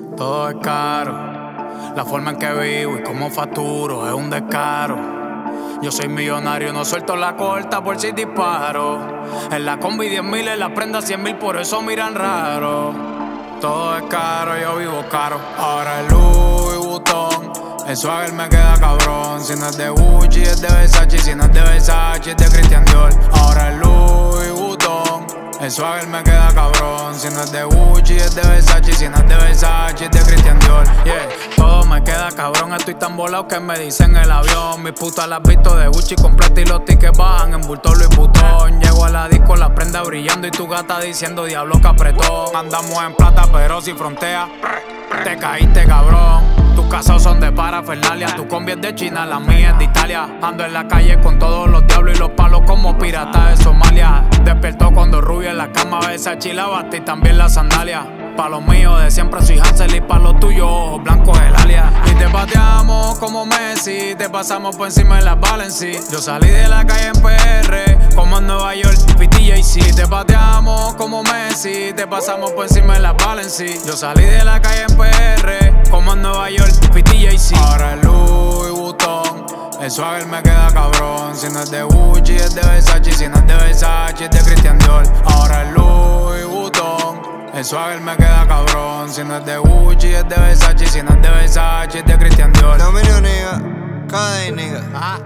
Todo es caro, la forma en que vivo y cómo facturo es un descaro. Yo soy millonario, no suelto la corta por si disparo. En la combi 10.000, en la prenda 100.000, por eso miran raro. Todo es caro, yo vivo caro. Ahora es Louis Vuitton, el swagger me queda cabrón. Si no es de Gucci, es de Versace. Si no es de Versace, es de Christian Dior. Ahora es Louis Vuitton, el swagger me queda cabrón. Si no es de Gucci, es de Versace. Si no es de Versace, es de Christian Dior. Yeah, todo me queda cabrón. Estoy tan volado que me dicen el avión. Mis putas las visto de Gucci completa y los tickets bajan en bulto Louis Vuitton. Llego a la disco, la prenda brillando y tu gata diciendo diablo capretón. Andamos en plata pero si frontea, te caíste cabrón. Tus casos son de parafernalia, tu combi es de China, la mía es de Italia. Ando en la calle con todos los diablos y los palos como pirata de Somalia. Despierto cuando rubia en la cama, Versace la bata y también la sandalia. Pa' los míos de siempre soy Hansel y pa' los tuyos ojos blancos el alia. Y te pateamos como Messi, te pasamos por encima de las Balenci. Yo salí de la calle en PR, como en Nueva York, Fiti Jay-Z. Te pateamos como Messi, te pasamos por encima de las Balenci. Yo salí de la calle en PR, como en Nueva York, Fiti Jay-Z. Ahora es Louis Vuitton, el swagger me queda cabrón. Si no es de Gucci, es de Versace. Si no es de Versace, es de Christian Dior. Ahora es Louis Vuitton, el swagger me queda cabrón. Si no es de Gucci, es de Versace. Si no es de Versace, es de Christian Dior. Dominio nigga, KD nigga.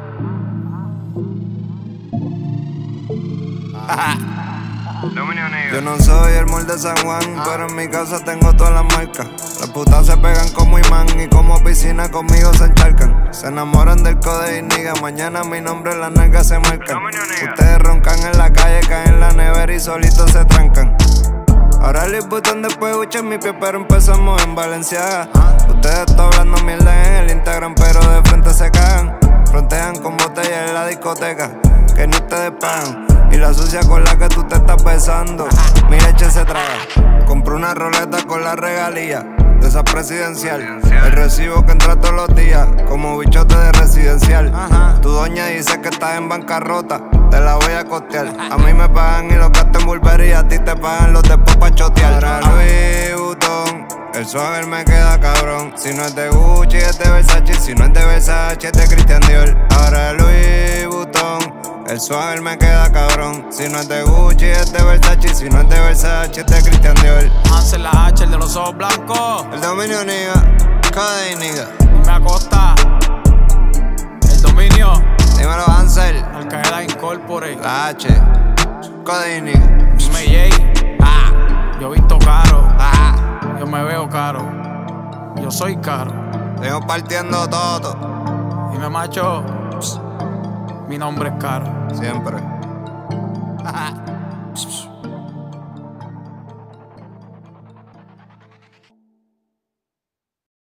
Dominio nigga. Yo no soy el mall de San Juan, pero en mi casa tengo todas las marcas. Las putas se pegan como imán y como piscina conmigo se encharcan. Se enamoran del KD nigga, mañana mi nombre en las nalgas se marcan. Ustedes roncan en la calle, caen en la nevera y solitos se trancan. Ahora Louis Vuitton después Gucci en mi pie, pero empezamos en Balenciaga. Ustedes están hablando mierda en el Instagram, pero de frente se cagan. Frontean con botellas en la discoteca, que ni ustedes pagan. Y la sucia con la que tú te estás besando, mi leche se traga. Compré una roleta con la regalía de esa presidencial. El recibo que entra todos los días, como bichote de residencial. Tu doña dice que estás en bancarrota, te la voy a costear. A mí me pagan y los gastos en Burberry, a ti te pagan los después pa' chotear. Ahora Louis Vuitton, el swagger me queda cabrón. Si no es de Gucci, es de Versace. Si no es de Versace, es de Christian Dior. Ahora Louis Vuitton, el swagger me queda cabrón. Si no es de Gucci, es de Versace. Si no es de Versace, es de Christian Dior. Hansel la H, el de los ojos blancos. El dominio nigga, KD nigga. Dime Acosta, el dominio. Dímelo Hansel, Al Qaeda Incorporate. la H, KD nigga. Dime Jay, yo visto caro. Yo me veo caro. Yo soy caro. Seguimos partiendo todo, Dime macho, mi nombre es caro. siempre.